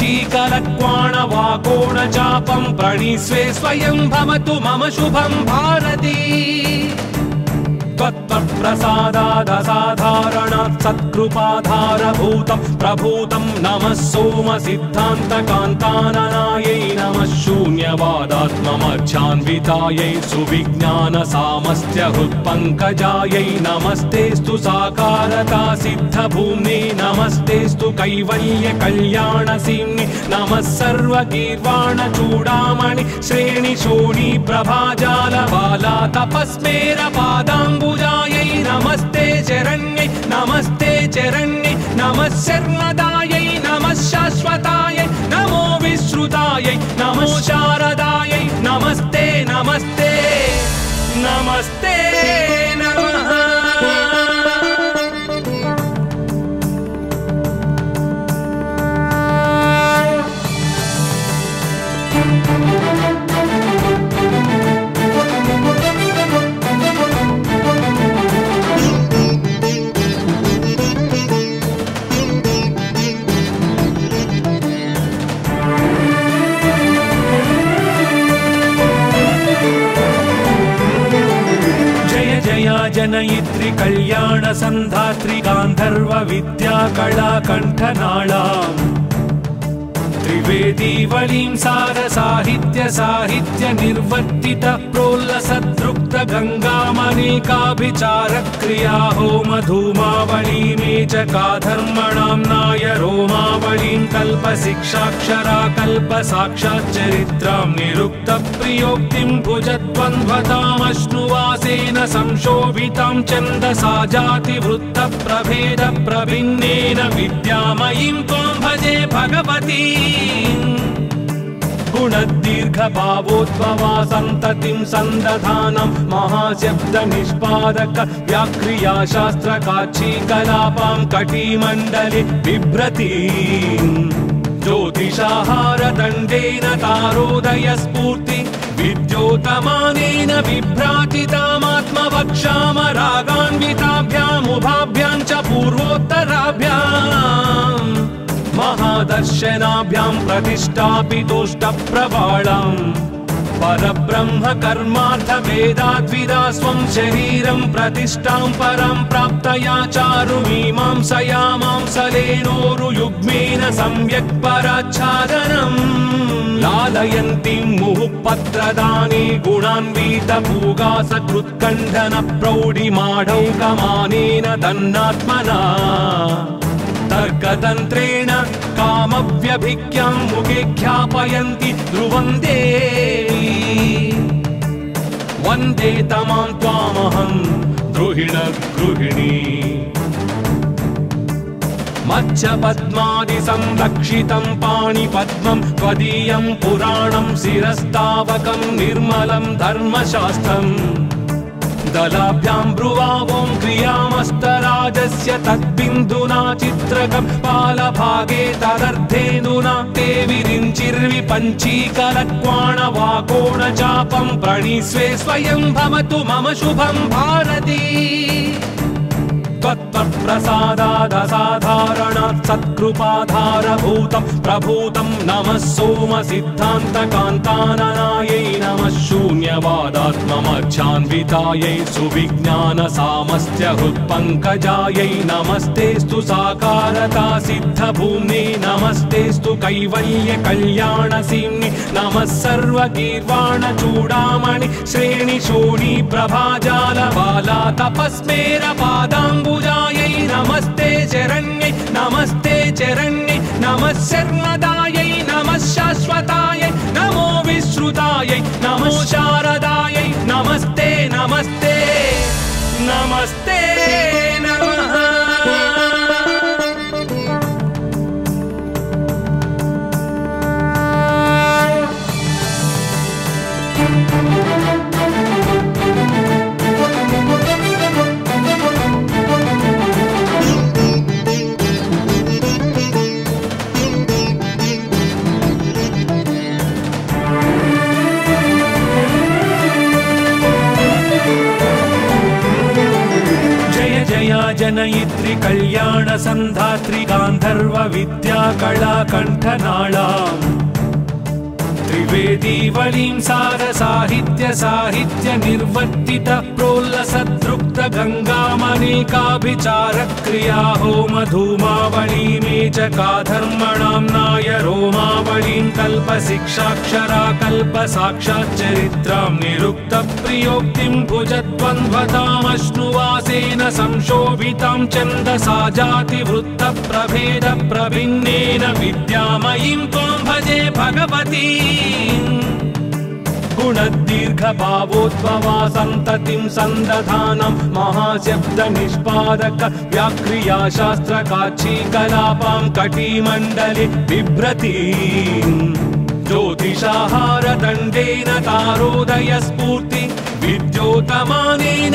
पञ्चीकलक्वाणवाकोणचापं प्रणीस्वे स्वयं भवतु मम शुभं भारती त्वत्प्रसादादसाधारणा सदाकारणात् सत्कृपाधारभूतं प्रभूतं नमः सोमसिद्धान्तकान्ताननायै नमः शून्यवादात्ममध्यान्वितायै सुविज्ञानसामस्त्यहृत्पङ्कजायै नमस्तेस्तु साकारता सिद्धभूम्ने नमस्तेस्तु कैवल्यकल्याणसीम्नि नमः सर्वगीर्वाणचूडामणि श्रेणिशोणी प्रभाजालबाला तपस्मेरपादाम्बुजायै नमस्ते चरण्यै नमस्ते चरण्यै नमः शर्मदायै नमः शाश्वतायै नमो विश्रुतायै नमो शारदायै नमस्ते नमस्ते नमस्ते नमः। जनयित्री कल्याण संधात्री गांधर्व विद्या कला कंठनाळाम् त्रिवेदी वलीं सार साहित्य साहित्य निर्वर्तित प्रोल्लसद्रुक्त गंगामनेकाभिचार क्रिया होम धूमावलीमे च काधर्मणाम्नाय रोमावलीं कल्प शिक्षाक्षरा कल्प साक्षाच्चरित्रां निरुक्त प्रियोक्तिं भुजद्वन्द्वतामश्नुवासेन संशोभितां छन्दसा जातिवृत्त प्रभेद प्रभिन्नेन विद्यामयीं त्वां भजे भगवती गुणदीर्घभावोद्भवा सन्ततिं सन्दधानं महाशब्द निष्पादक व्याक्रिया शास्त्रकाची कलापां कटिमण्डले बिभ्रतीं ज्योतिषाहार दण्डेन तारोदय स्फूर्ति विद्योतमानेन बिभ्राजितामात्मवक्षामरागान्विताभ्याम् उभाभ्यां च पूर्वोत्तराभ्याम् महादर्शनाभ्यां प्रतिष्ठापितोष्टप्रबालाम् परब्रह्म कर्मार्थ वेदाद्विदा स्वं शरीरं प्रतिष्ठां परं प्राप्तया चारुमीमांसया मांसलेनोरुयुग्मेन सम्यक् पराच्छादनम् लालयन्तीं मुहुःपत्रदाने गुणान्वितपूगासकृत्कण्ठन प्रौढिमाढौकमानेन तन्नात्मना तर्कतन्त्रेण कामव्यभिज्ञां मुखे ख्यापयन्ति ध्रुवं देवी वन्दे तमां त्वामहं द्रुहिणगृहिणी मत्स्यपद्मादि संरक्षितं पाणिपद्मं त्वदीयं पुराणं शिरस्तावकं निर्मलं धर्मशास्त्रम् दलाभ्यां ब्रुवावों क्रियामस्तराजस्य तद्बिन्दुना चित्रकं पालभागे तदर्थेन्दुना ते विरिञ्चिर्विपञ्चीकरक्वाणवाकोणचापं प्रणीस्वे स्वयं भवतु मम शुभं भारती त्वत्प्रसादादसाधारणात् सत्कृपाधारभूतं प्रभूतं नमः सोमसिद्धान्तकान्ताननायै नमः शून्यवादात्ममध्यान्वितायै सुविज्ञानसामस्त्यहृत्पङ्कजायै नमस्तेस्तु साकारता सिद्धभूम्ने नमस्तेस्तु कैवल्यकल्याणसीम्नि नमः सर्वगीर्वाणचूडामणि श्रेणिशोणी प्रभाजालबाला तपस्मेरपादाम्बुजायै नमस्ते चरण्यै नमस्ते चरण्यै नमः शर्मदायै नमः शाश्वतायै नमो विश्रुतायै नमो शारदायै नमस्ते नमस्ते नमस्ते नमः। जनयित्री कल्याण संधात्री गांधर्व विद्या कला कंठनाळाम् त्रिवेदीवलीं सारसाहित्य निर्वर्तित प्रोल्लसद्रुक्त गङ्गामनेकाभिचारक्रिया होमधूमावलीमे च काधर्मणाम्नाय रोमावलीं कल्पशिक्षाक्षरा कल्पसाक्षाच्चरित्रां निरुक्तप्रियोक्तिं भुजद्वन्द्वतामश्नुवासेन संशोभितां छन्दसा जातिवृत्तप्रभेदप्रभिन्नेन विद्यामयीं त्वां भजे भगवती गुणदीर्घभावोद्भवा सन्ततिं सन्दधानं महाशब्दनिष्पादक व्याक्रिया शास्त्रकाक्षी कलापां कटिमण्डले बिभ्रतीं ज्योतिषाहारदण्डेन तारोदयस्फूर्ति विद्योतमानेन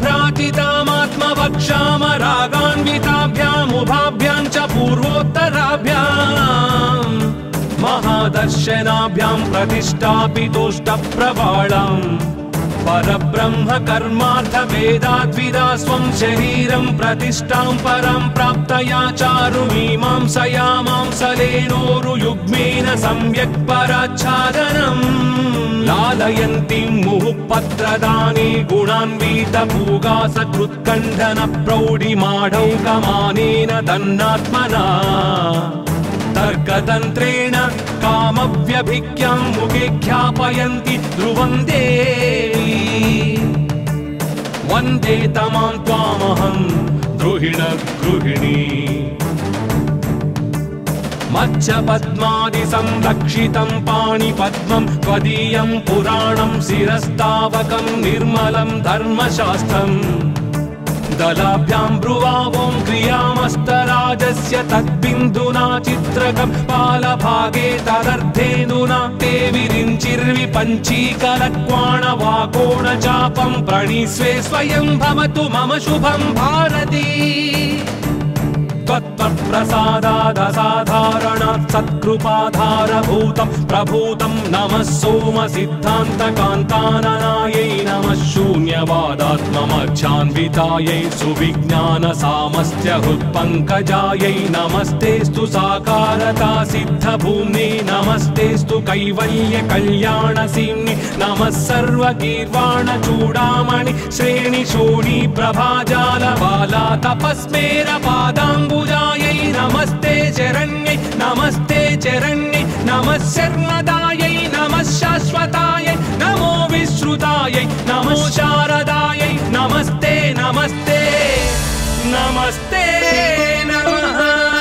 बिभ्रातितामात्मवक्षामरागान्विताभ्यामुभाभ्यां च पूर्वोत्तराभ्याम् महादर्शनाभ्यां प्रतिष्ठापितोष्टप्रबालाम् परब्रह्म कर्मार्थ वेदाद्विदा स्वं शरीरं प्रतिष्ठां परां प्राप्तया चारुमीमांसया मांसलेनोरुयुग्मेन सम्यक् पराच्छादनम् लालयन्तीं मुहुःपत्रदाने गुणान्वितपूगासकृत्कण्ठन प्रौढिमाढौकमानेन तन्नात्मना तर्कतन्त्रेण कामव्यभिज्ञां मुखे ख्यापयन्ति ध्रुवं देवी वन्दे तमां त्वामहं द्रुहिणगृहिणी मत्स्यपद्मादिसंरक्षितं पाणिपद्मं त्वदीयं पुराणं शिरस्तावकं निर्मलं धर्मशास्त्रम् दलाभ्यां ब्रुवावों क्रियामस्तराजस्य तद्बिन्दुना चित्रकं पालभागे तदर्थेन्दुना ते विरिञ्चिर्विपञ्चीकलक्वाणवाकोणचापं प्रणीस्वे स्वयं भवतु मम शुभं भारती त्वत्प्रसादादसाधारणात् सत्कृपाधारभूतं प्रभूतं नमः सोमसिद्धान्तकान्ताननायै नमः शून्यवादात्ममध्यान्वितायै सुविज्ञानसामस्त्यहृत्पङ्कजायै नमस्तेस्तु साकारता सिद्धभूम्ने नमस्तेस्तु कैवल्यकल्याणसीम्नि नमः सर्वगीर्वाणचूडामणि श्रेणिशोणी प्रभाजालबाला तपस्मेरपादाम्बुजायै नमस्ते चरण्यै नमः शर्मदायै नमः शाश्वतायै नमो विश्रुतायै नमो शारदायै नमस्ते नमस्ते नमस्ते नमः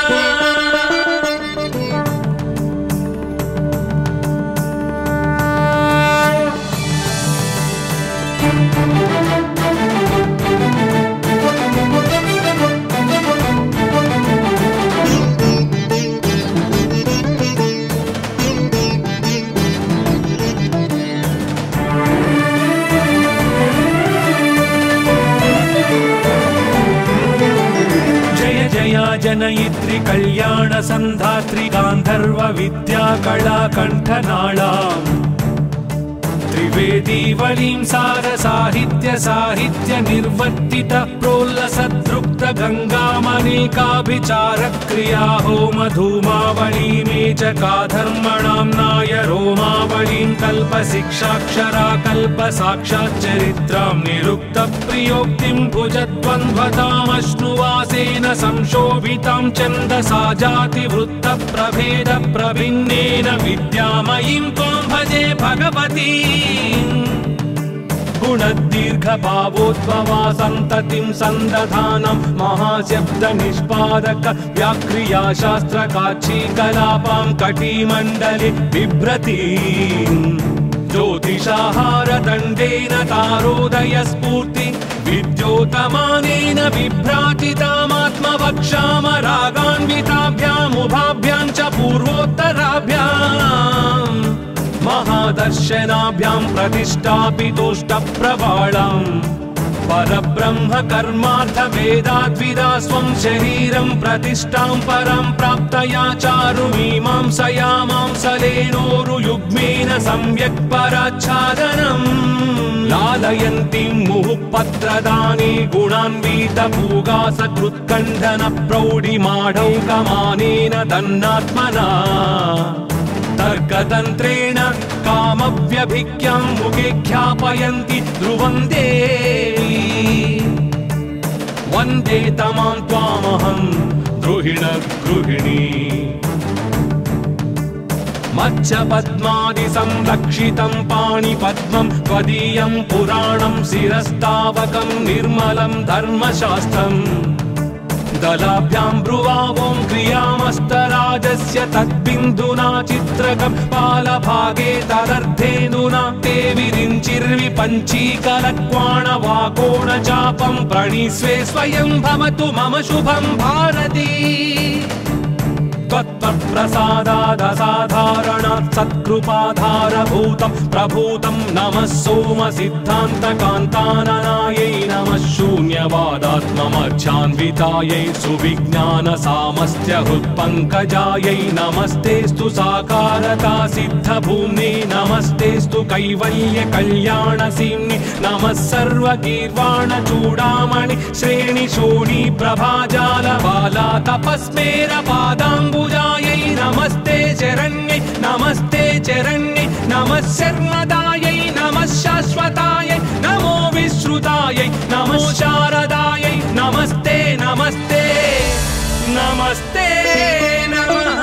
जनयित्री कल्याण संधात्री गांधर्व विद्या कला कंठनाळाम् त्रिवेदीवलीं सारसाहित्य निर्वर्तित प्रोल्लसद्रुक्त गङ्गामनेकाभिचारक्रिया होमधूमावलीमे च काधर्मणाम्नाय रोमावलीं कल्पशिक्षाक्षरा कल्पसाक्षाच्चरित्रां निरुक्तप्रियोक्तिं भुजद्वन्द्वतामश्नुवासेन संशोभितां छन्दसा जातिवृत्तप्रभेदप्रभिन्नेन विद्यामयीं त्वां भजे भगवती गुणदीर्घभावोद्भवा सन्ततिं सन्दधानं महाशब्दनिष्पादक व्याक्रिया शास्त्रकाक्षी कलापां कटिमण्डले बिभ्रतीं ज्योतिषाहारदण्डेन तारोदयस्फूर्ति विद्योतमानेन बिभ्रातितामात्मवक्षामरागान्विताभ्यामुभाभ्यां च पूर्वोत्तराभ्याम् महादर्शनाभ्यां प्रतिष्ठापितोष्टप्रबालाम् परब्रह्म कर्मार्थ वेदाद्विदा स्वं शरीरं प्रतिष्ठां परां प्राप्तया चारुमीमांसया मांसलेनोरुयुग्मेन सम्यक् पराच्छादनम् लालयन्तीं मुहुःपत्रदाने गुणान्वितपूगासकृत्कण्ठन प्रौढिमाढौकमानेन तन्नात्मना तर्कतन्त्रेण कामव्यभिज्ञां मुखे ख्यापयन्ति ध्रुवं देवी वन्दे तमां त्वामहं द्रुहिणगृहिणी मत्स्यपद्मादिसंरक्षितं पाणिपद्मं त्वदीयं पुराणं शिरस्तावकं निर्मलं धर्मशास्त्रम् दलाभ्यां ब्रुवावों क्रियामस्तराजस्य तद्बिन्दुना चित्रकं पालभागे तदर्थेन्दुना ते विरिञ्चिर्विपञ्चीकलक्वाणवाकोणचापं प्रणीस्वे स्वयं भवतु मम शुभं भारती त्वत्प्रसादादसाधारणात् सत्कृपाधारभूतं प्रभूतं नमः सोमसिद्धान्तकान्ताननायै नमः शून्यवादात्ममध्यान्वितायै सुविज्ञानसामस्त्यहृत्पङ्कजायै नमस्तेस्तु साकारता सिद्धभूम्ने नमस्तेस्तु कैवल्यकल्याणसीम्नि नमः सर्वगीर्वाणचूडामणि श्रेणिशोणी प्रभाजालबाला तपस्मेर पादाम्बुजायै नमस्ते चरण्यै नमस्ते चरण्यै नमः शर्मदायै नमः शाश्वतायै नमो विश्रुतायै नमो शारदायै नमस्ते नमस्ते नमस्ते नमः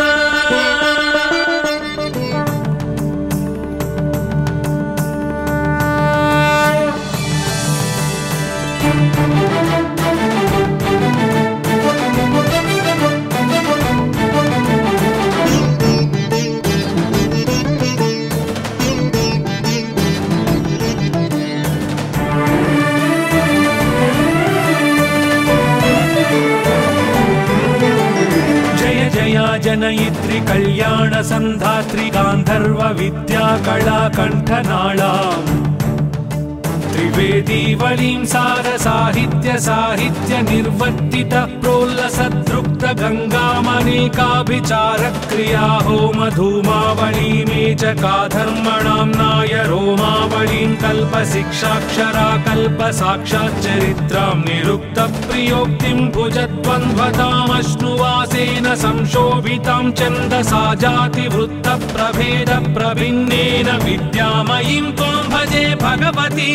जनयित्री कल्याण संधात्री गांधर्व विद्या कला कंठनाळाम् त्रिवेदी वलीं सार साहित्य साहित्य निर्वर्तित प्रोल्लसद्रुक्त गंगामनेकाभिचार क्रिया होम धूमावली मेचका धर्मणाम्नाय रोमावलीं कल्प शिक्षाक्षरा कल्प साक्षाच्चरित्रां निरुक्त प्रियोक्तिं भुजद्वन्द्वतामश्नुवासेन संशोभितां छन्दसा जातिवृत्त प्रभेद प्रभिन्नेन विद्यामयीं त्वां भजे भगवती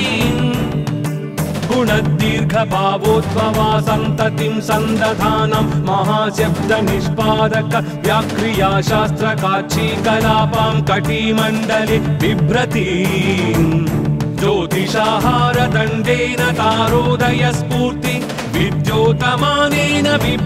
गुणदीर्घभावोद्भवा सन्ततिं सन्दधानं महाशब्द निष्पादक व्याक्रिया शास्त्रकाची कलापां कटिमण्डले बिभ्रतीं ज्योतिषाहारदण्डेन तारोदय स्फूर्ति विद्योतमानेन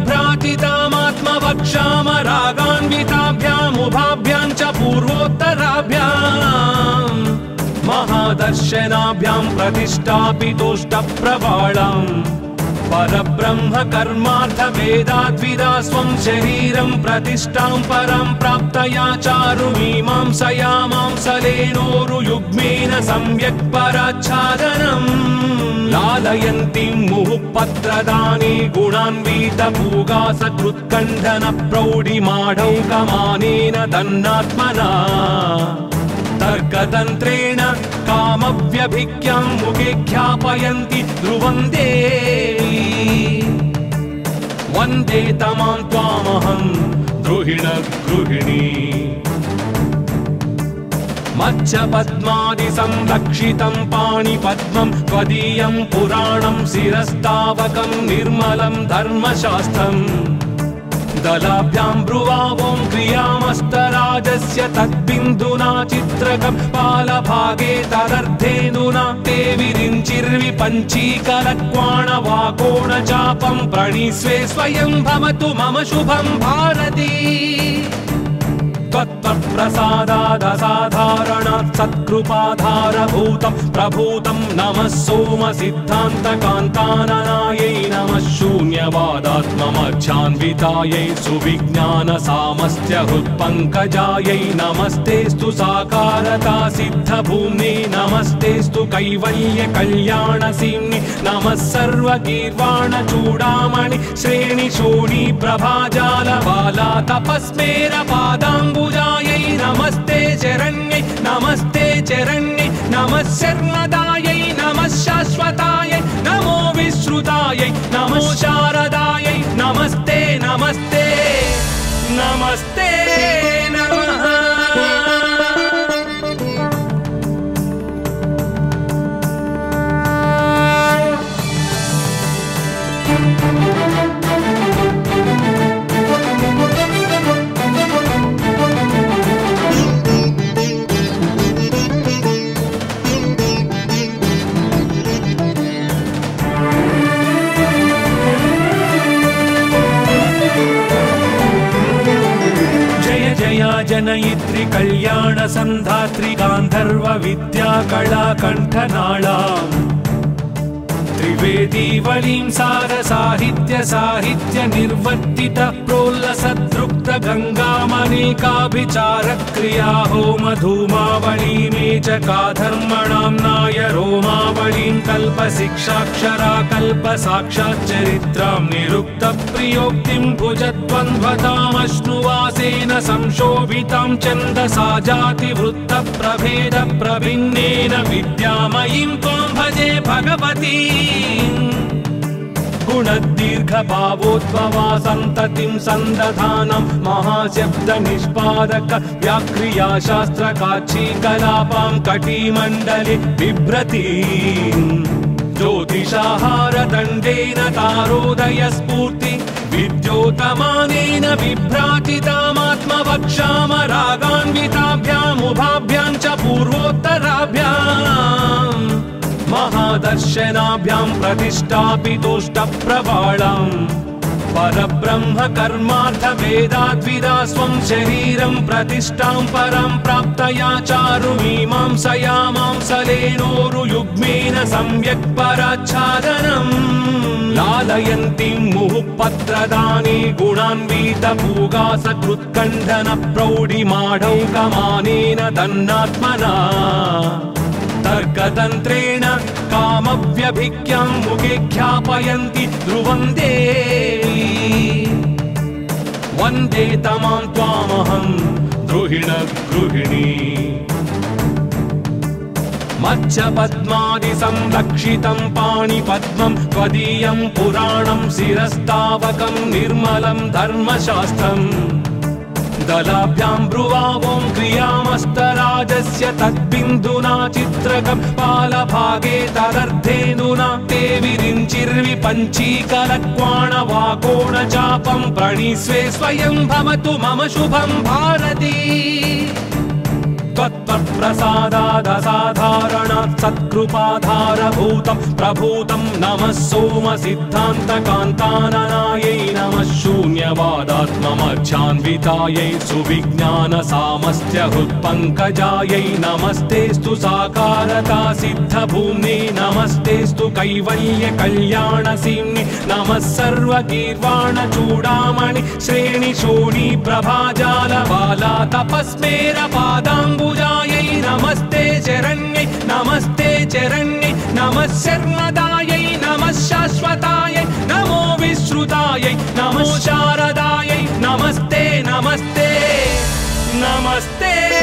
बिभ्राटितामात्मवक्षामरागान्विताभ्यामुभाभ्यां च पूर्वोत्तराभ्याम् महादर्शनाभ्यां प्रतिष्ठापितोष्टप्रवाळाम् परब्रह्म कर्मार्थ वेदाद्विदा स्वं शरीरं प्रतिष्ठां परं प्राप्तया चारुमीमांसया मांसलेनोरुयुग्मेन सम्यक् पराच्छादनम् लालयन्तीं मुहुःपत्रदाने गुणान्वितपूगासकृत्कण्ठन प्रौढिमाढौकमानेन तन्नात्मना तर्कतन्त्रेण कामव्यभिज्ञां मुखे ख्यापयन्ति ध्रुवं देवी वन्दे तमां त्वामहं द्रुहिणगृहिणी मत्स्यपद्मादिसंरक्षितं पाणिपद्मं त्वदीयं पुराणं शिरस्तावकं निर्मलं धर्मशास्त्रम् दलाभ्यां ब्रुवावों क्रियामस्तराजस्य तद्बिन्दुना चित्रकं पालभागे तदर्थेन्दुना ते विरिञ्चिर्विपञ्चीकलक्वाणवाकोणचापं प्रणीस्वे स्वयं भवतु मम शुभं भारती त्वत्प्रसादादसाधारणात् सत्कृपाधारभूतं प्रभूतं नमः सोमसिद्धान्तकान्ताननायै नमः शून्यवादात्ममध्यान्वितायै सुविज्ञानसामस्त्यहृत्पङ्कजायै नमस्तेस्तु साकारता सिद्धभूम्ने नमस्तेस्तु कैवल्यकल्याणसीम्नि नमः सर्वगीर्वाणचूडामणि श्रेणिशोणी प्रभाजालबाला तपस्मेर पादाम्बुजायै नमस्ते चरण्यै नमस्ते चरण्यै नमः शर्मदायै नमः शाश्वतायै नमो विश्रुतायै नमो शारदायै नमस्ते नमस्ते नमस्ते नमः जनयित्री कल्याण संधात्री गांधर्व विद्या कला कंठनाळाम् त्रिवेदीवलीं सार साहित्य साहित्य निर्वर्तित प्रोल्लसद्रुक्त गंगामनेकाभिचार क्रिया होम धूमावलीं च काधर्मणां नाय रोमावलीं कल्प शिक्षाक्षरा कल्प साक्षाच्चरित्रां निरुक्त प्रियोक्तिं भुजद्वन्द्वतामश्नुवासेन संशोभितां छन्दसा जातिवृत्त प्रभेद प्रभिन्नेन विद्यामयीं त्वां भजे भगवती गुणदीर्घ भावोद्भवा संततिं संदधानं महाशब्द निष्पादक व्याक्रिया शास्त्र काची कलापां कटिमण्डले बिभ्रतीं ज्योतिषाहार दण्डेन तारोदय स्फूर्ति विद्योतमानेन बिभ्राजितामात्मवक्षाम रागान्विताभ्यामुभाभ्यां च पूर्वोत्तराभ्याम् महादर्शनाभ्यां प्रतिष्ठापितोष्टप्रवाळम् परब्रह्म कर्मार्थ वेदाद्विदा स्वं शरीरं प्रतिष्ठां परां प्राप्तया चारुमीमांसया मांसलेनोरुयुग्मेन सम्यक् पराच्छादनम् लालयन्तीं मुहुःपत्रदाने गुणान्वितपूगासकृत्कण्डन प्रौढिमाढौकमानेन दन्नात्मना तर्कतन्त्रेण कामव्यभिज्ञां मुखे ख्यापयन्ति ध्रुवं देवी वन्दे तमां त्वामहं द्रुहिणगृहिणी मत्स्यपद्मादि संरक्षितं पाणिपद्मं त्वदीयं पुराणं शिरस्तावकं निर्मलं धर्मशास्त्रम् दलाभ्यां ब्रुवावों क्रियामस्तराजस्य तद्बिन्दुना चित्रकं पालभागे तदर्थेन्दुना ते विरिञ्चिर्विपञ्चीकलक्वाणवाकोणचापं प्रणीस्वे स्वयं भवतु मम शुभं भारती त्वत्प्रसादादसाधारणात् सत्कृपाधारभूतं प्रभूतं नमः सोम सिद्धान्तकान्ताननायै नमः शून्यवादात्ममध्यान्वितायै सुविज्ञानसामस्त्यहृत्पङ्कजायै नमस्तेस्तु साकारता सिद्धभूम्ने नमस्तेस्तु कैवल्यकल्याणसीम्नि नमः सर्वगीर्वाणचूडामणि श्रेणिशोणी प्रभाजालबाला तपस्मेरपादाम्बुजायै नमस्ते चरण्यै नमः शर्मदायै नमः शाश्वतायै नमो विश्रुतायै नमो शारदायै नमस्ते नमस्ते नमस्ते